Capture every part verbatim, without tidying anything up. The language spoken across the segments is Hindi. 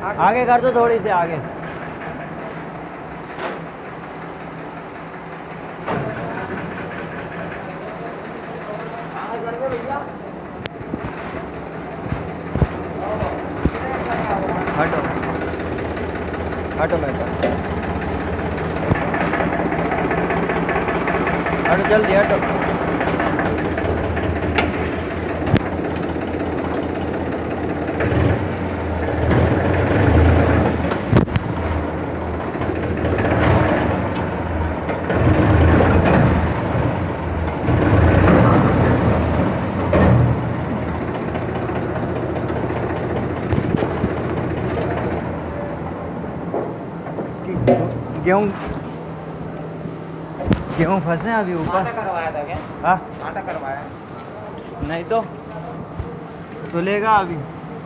आगे कर दो थोड़ी सी आगे। हटो हटो मैं हटो जल्दी हटो। गेहूँ गेहूँ फंसे अभी ऊपर। आटा करवाया था क्या? हाँ आटा करवाया नहीं तो तो लेगा अभी।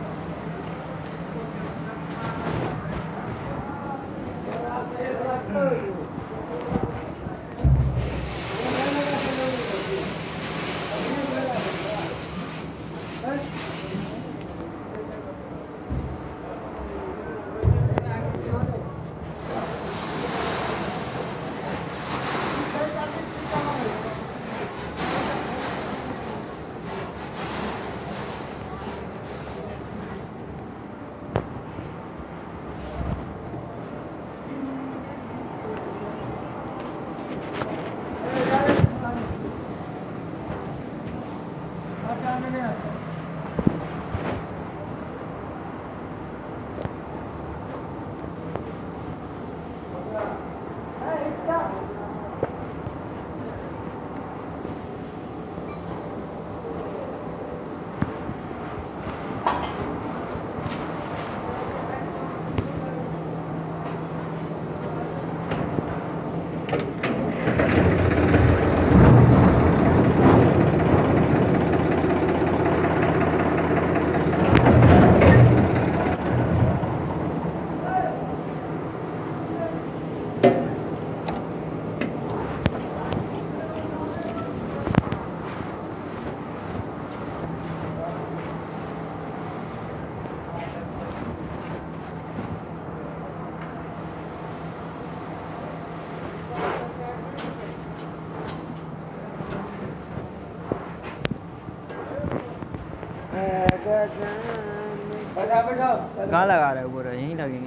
कहाँ लगा रहे हो बोरा? यहीं लगेंगे।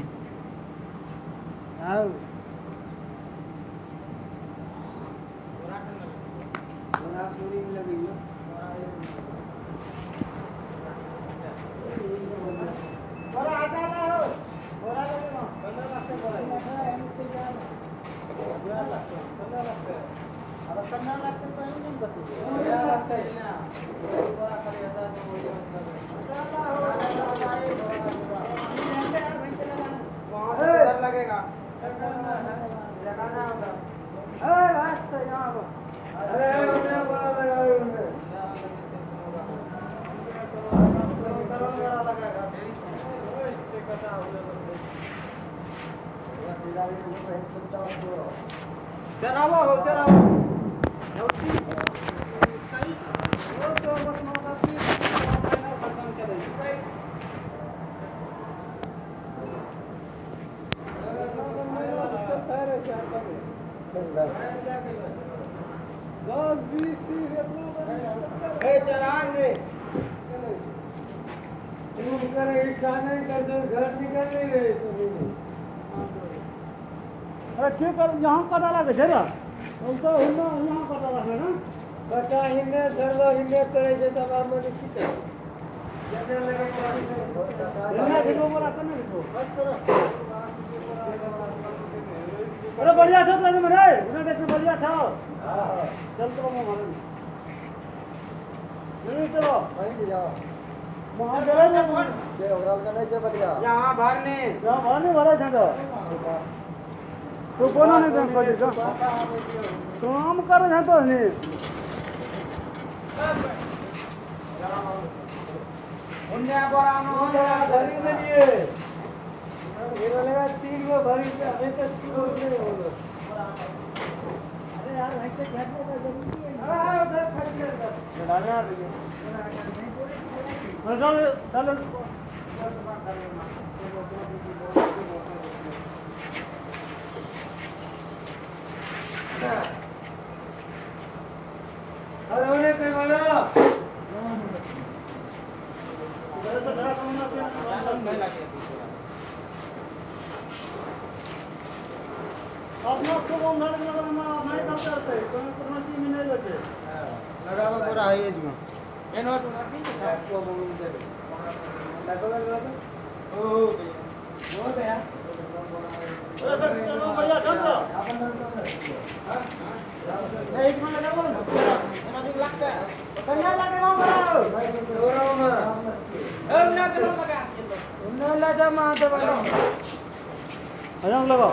चरावा हो चरावा दस बीस तीस चलान रे करे नहीं कर दो घर निकल नहीं रहे। अरे ठीक है यहाँ कटा लगे जरा उनका हिंदा यहाँ कटा लगे ना कटा हिंदे धरलो हिंदे करे जे तब आप मन की करे जैसे लगे ना देखो बोला करना देखो बस करो। अरे बढ़िया था तो में रे उन्हें देख में बढ़िया था। हां हां चल तो मैं मालूम नहीं चलो वहीं जाओ वहां गए ना जे ओवरऑल का नहीं जे बढ़िया यहां भरने यहां भरने भरा था तो बोला नहीं तुम कोई का काम कर रहे तो नहीं उन्हें बरानो हो गया धरी में लिए हीरो लगा तीन को भरी से अभी तक तीन नहीं हो गए। अरे यार भाई से घर में तो जरूरी है। हां उधर खड़ के डालना भैया चल चल अरे उन्हें कहीं वाला आप लोग को वो नल नल नहीं करते थे कोई प्रमति में नहीं लगे लगावा पूरा है जी ये नोट नोट नहीं आपको बोलूं दे लगो लगो ओ हो गया अरे सर चलो भैया चलो एक मिनट लगाओ ना नजदीक लगता है कन्या लगे ना बराबर दोरो में अब ना करो लगा उन्हें लगा मां तो बनो अजंग लगाओ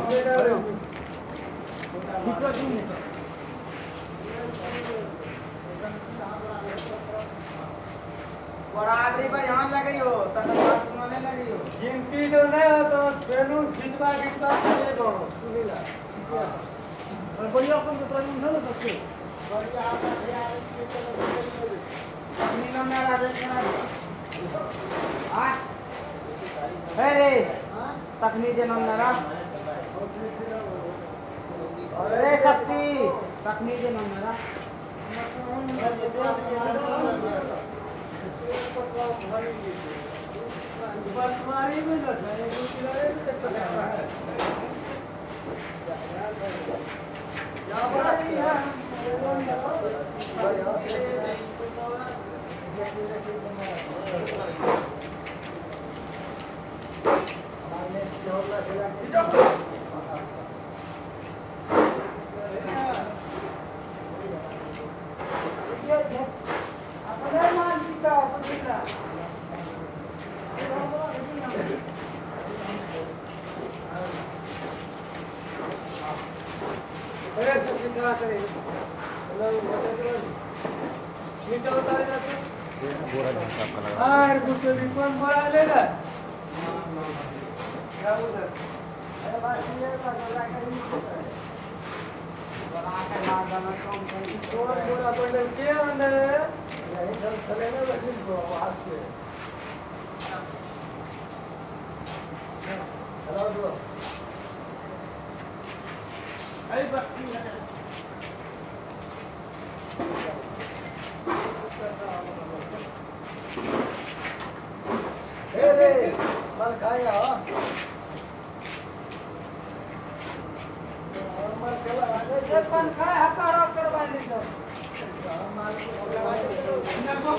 बड़ा आदमी पर यहाँ लगी हो तब बात सुनाने लगी हो जिनकी जो नहीं हो तो बेलू जितवा जितवा चले दो सुनीला और बढ़िया कम तो तुम ना सकते बढ़िया आप यार इसके चलो नीलम ना राजे ना आज अरे तकनीक जनम ना अरे शक्ति तकनीक जनम ना बसवारी में न है दूसरा है तो चला है या बड़ा ही है हमारे स्टोर लगा अपने मालिक का अपने का अरे कितना करे हेलो नीचे उतार जाते पूरा झटका लगा यार कुछ भी कौन बड़ा लेगा क्या बोल रहे अरे बात ये का जरा कहीं बड़ा का लागा में कम कहीं थोड़ा थोड़ा बंडल के अंदर यही सब चले ना लेकिन आवाज से हेलो ब्रो अरे बच्ची है ए रे मल खाया मल चला ये पन खाए हकारो करवा ली तो माल को को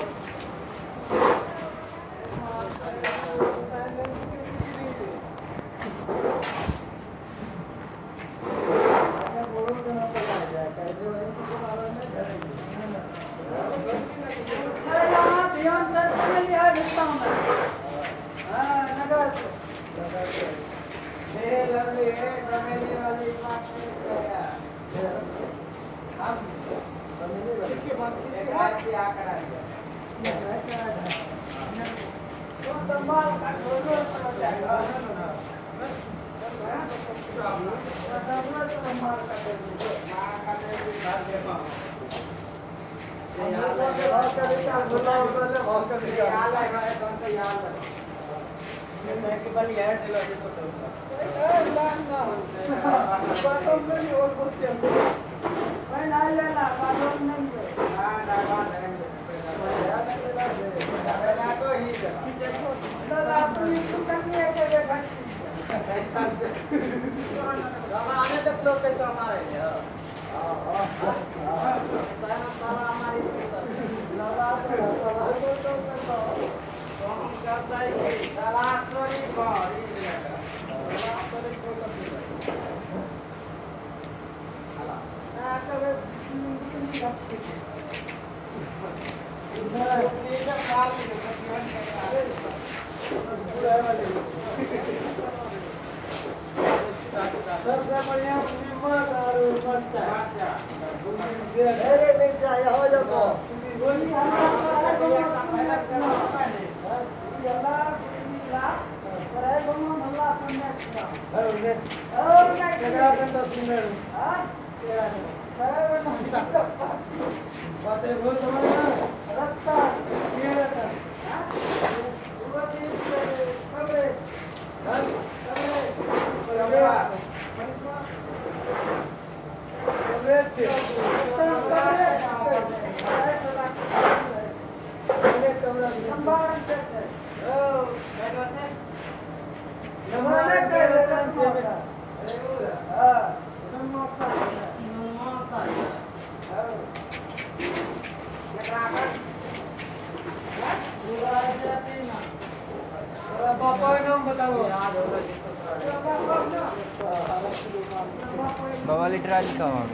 बाबा लिटरा लिखा हुआ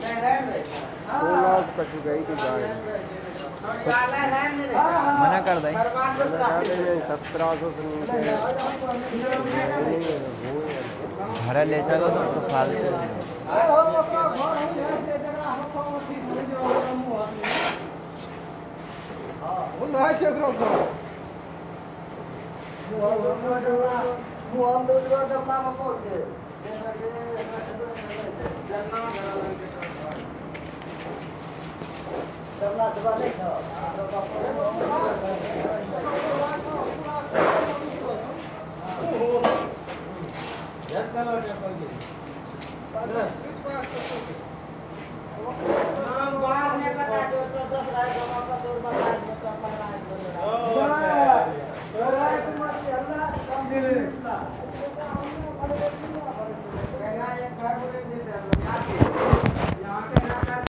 मना कर दे सत्रह सौ से घर ले चलो तो फालतू Yes,